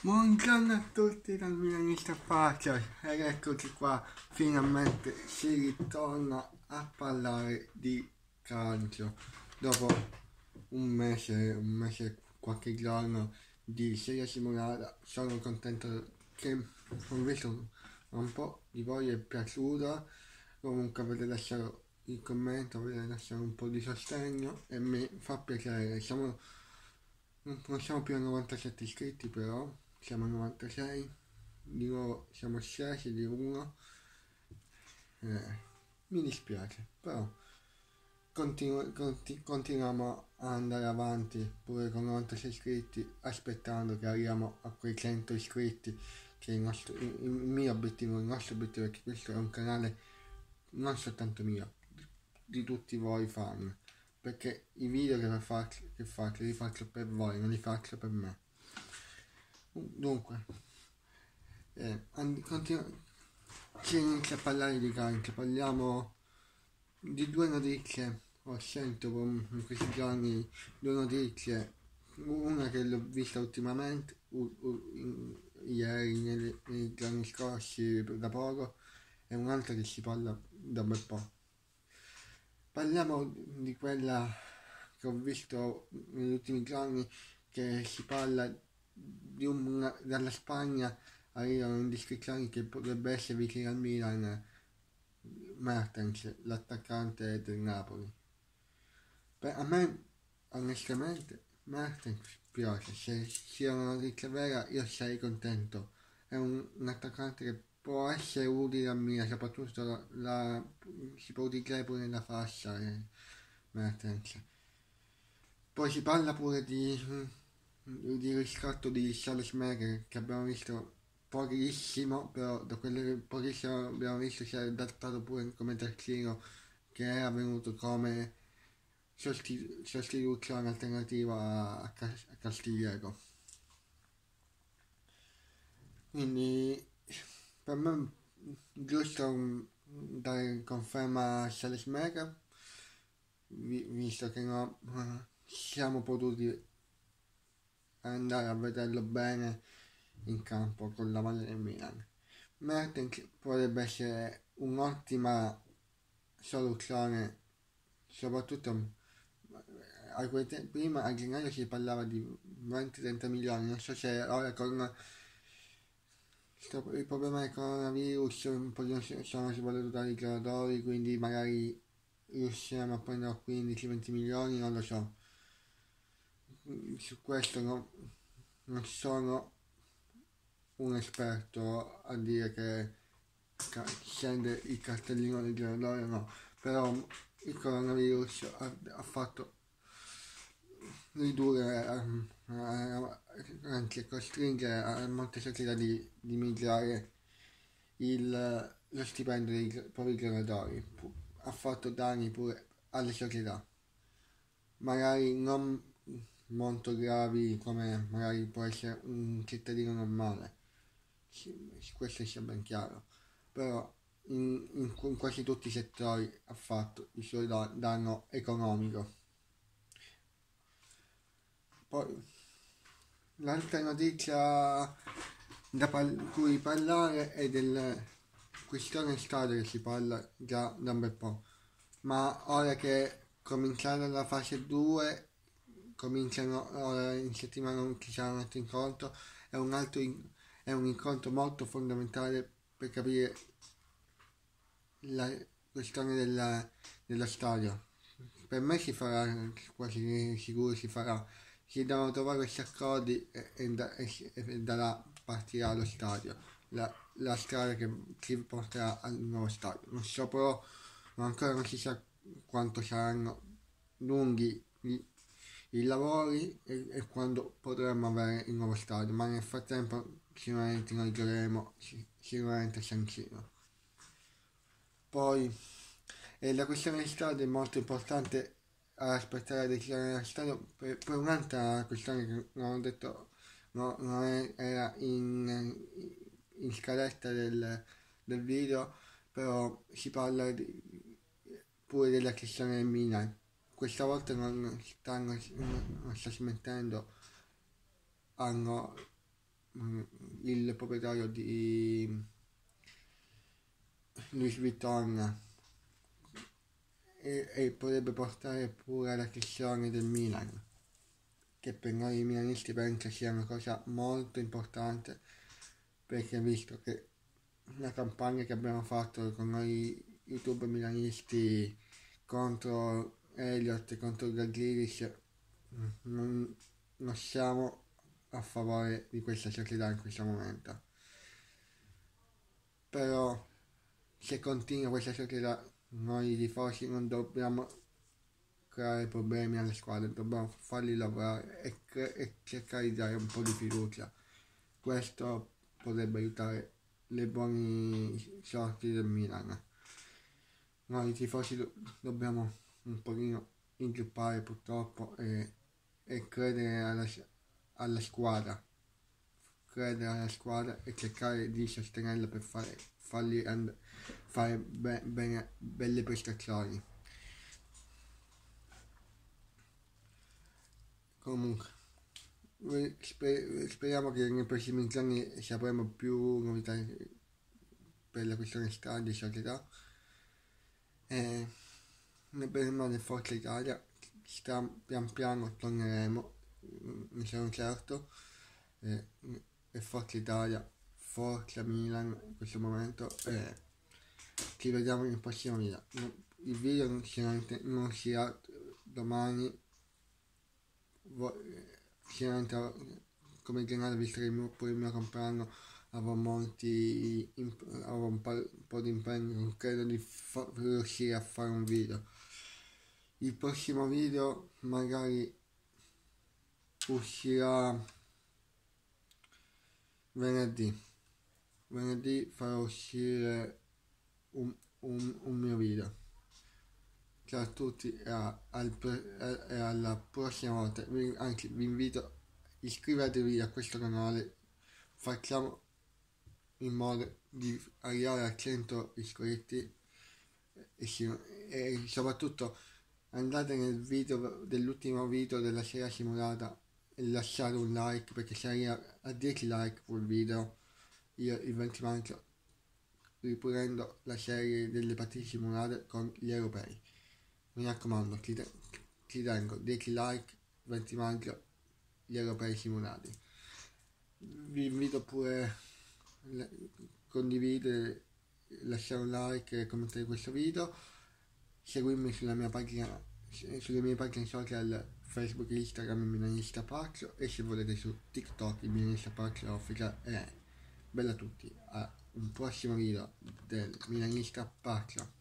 Buongiorno a tutti dal Milanista Faccia ed eccoci qua, finalmente si ritorna a parlare di calcio dopo un mese e qualche giorno di serie simulata. Sono contento che ho visto un po' di voi è piaciuta, comunque avete lasciato il commento, avete lasciato un po' di sostegno e mi fa piacere. Non siamo più a 97 iscritti, però siamo a 96, di nuovo siamo scesi di uno. Mi dispiace, però continuiamo a andare avanti pure con 96 iscritti, aspettando che arriviamo a quei 100 iscritti, che è il mio obiettivo, il nostro obiettivo, perché questo è un canale non soltanto mio, di tutti voi fan, perché i video che faccio li faccio per voi, non li faccio per me. Dunque, si inizia a parlare di calcio, parliamo di due notizie. Ho sentito in questi giorni due notizie, una che l'ho vista ultimamente, ieri, nei giorni scorsi, da poco, e un'altra che si parla da un bel po'. Parliamo di quella che ho visto negli ultimi giorni, che si parla dalla Spagna arrivano indiscrezioni che potrebbe essere vicino al Milan Mertens, l'attaccante del Napoli. Beh, a me onestamente Mertens piace, se sia una notizia vera io sarei contento. È un attaccante che può essere utile a me, soprattutto si può utilizzare pure nella fascia, Mertens. Poi si parla pure di riscatto di Salzburg, che abbiamo visto pochissimo, però da quello che pochissimo abbiamo visto si è adattato pure come terzino, che è avvenuto come sostituzione alternativa a Castigliero. Quindi per me è giusto dare conferma a Salzburg, visto che no, siamo potuti andare a vederlo bene in campo con la maglia del Milan. Mertens potrebbe essere un'ottima soluzione, soprattutto prima a gennaio si parlava di 20-30 milioni, non so se ora con il problema del coronavirus un po' sono svalutati i giocatori, quindi magari riusciremo a prendere 15-20 milioni, non lo so. Su questo non sono un esperto a dire che scende il cartellino del giocatore, no, però il coronavirus ha fatto ridurre, anche costringere a molte società di migliorare lo stipendio dei propri giocatori. Ha fatto danni pure alle società, magari non molto gravi come magari può essere un cittadino normale, questo sia ben chiaro, però in quasi tutti i settori ha fatto il suo danno economico. Poi l'altra notizia cui parlare è del questione stadio, che si parla già da un bel po', ma ora che è cominciata la fase 2, cominciano ora in settimana, ci sarà un altro incontro, è un incontro molto fondamentale per capire la questione dello stadio. Per me si farà, quasi sicuro si farà, si devono trovare questi accordi e da là partirà lo stadio, la strada che ci porterà al nuovo stadio. Non so però, ancora non si sa quanto saranno lunghi i lavori e quando potremo avere il nuovo stadio, ma nel frattempo sicuramente noi giocheremo sicuramente a San Siro. Poi la questione del stadio è molto importante, aspettare la decisione dello stadio per un'altra questione che non ho detto, no, non era in scaletta del video, però si parla pure della questione del Milan. Questa volta non sta smentendo, hanno il proprietario di Louis Vuitton e potrebbe portare pure alla cessione del Milan, che per noi milanisti penso sia una cosa molto importante, perché visto che la campagna che abbiamo fatto con noi YouTube milanisti contro Elliott e contro Grealish, non siamo a favore di questa società in questo momento. Però se continua questa società, noi tifosi non dobbiamo creare problemi alle squadre, dobbiamo farli lavorare e cercare di dare un po' di fiducia. Questo potrebbe aiutare le buone sorti del Milan. Noi tifosi dobbiamo un pochino inzuppare purtroppo e credere alla squadra, e cercare di sostenerla per farli fare belle prestazioni. Comunque, speriamo che nei prossimi giorni sapremo più novità per la questione stadio e società. Ne parliamo del Forza Italia, pian piano torneremo, ne sono certo. E Forza Italia, Forza Milan in questo momento. Ci vediamo nel prossimo video. Il video non sia domani. Sicuramente come giornata, visto che pure il mio compleanno avrò avrò un po' di impegno, non credo di riuscire a fare un video. Il prossimo video magari uscirà venerdì farò uscire un mio video. Ciao a tutti e alla prossima volta. Anzi, vi invito, iscrivetevi a questo canale, facciamo in modo di arrivare a 100 iscritti e soprattutto andate nel video dell'ultimo video della serie simulata e lasciate un like, perché se arriva a 10 like sul video io il 20 maggio riprendo la serie delle partite simulate con gli europei. Mi raccomando, ti tengo 10 like, 20 maggio, gli europei simulati. Vi invito pure a condividere, lasciare un like e commentare questo video, seguirmi sulle mie pagine social Facebook e Instagram Milanista Pazzo, e se volete su TikTok il Milanista Pazzo Official. Bella a tutti, a un prossimo video del Milanista Pazzo.